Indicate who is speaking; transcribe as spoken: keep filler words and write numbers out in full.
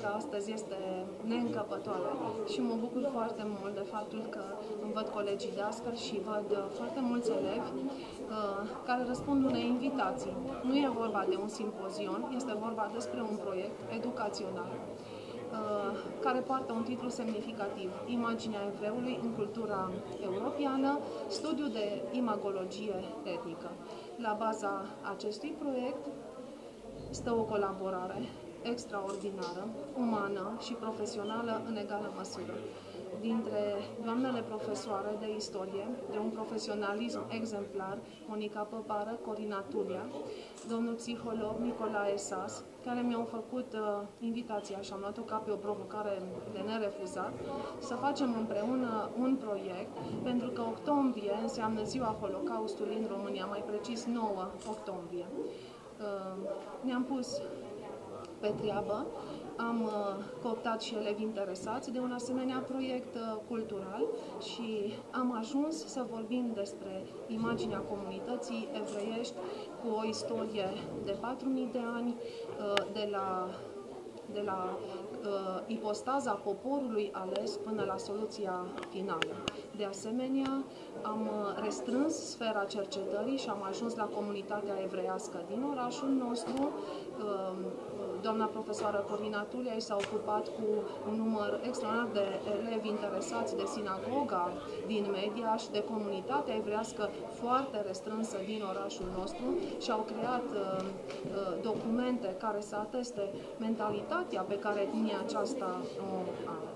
Speaker 1: că astăzi este neîncăpătoare și mă bucur foarte mult de faptul că îmi văd colegii dascăli și văd foarte mulți elevi uh, care răspund unei invitații. Nu e vorba de un simpozion, este vorba despre un proiect educațional care poartă un titlu semnificativ: Imaginea evreului în cultura europeană, studiu de imagologie etnică. La baza acestui proiect stă o colaborare extraordinară, umană și profesională în egală măsură, dintre doamnele profesoare de istorie, de un profesionalism exemplar, Monica Păpară, Corina Tulia, domnul psiholog Nicolae Sas, care mi-au făcut uh, invitația și am luat-o ca pe o provocare de nerefuzat, să facem împreună un proiect, pentru că octombrie înseamnă ziua Holocaustului în România, mai precis nouă octombrie. Uh, ne-am pus pe treabă, am uh, cooptat și elevi interesați de un asemenea proiect uh, cultural și am ajuns să vorbim despre imaginea comunității evreiești cu o istorie de patru mii de ani, uh, de la, de la uh, ipostaza poporului ales până la soluția finală. De asemenea, am restrâns sfera cercetării și am ajuns la comunitatea evreiască din orașul nostru. Doamna profesoară Corina Tulia s-a ocupat cu un număr extraordinar de elevi interesați de sinagoga din Media și de comunitatea evreiască foarte restrânsă din orașul nostru și au creat uh, documente care să ateste mentalitatea pe care etnia aceasta o are.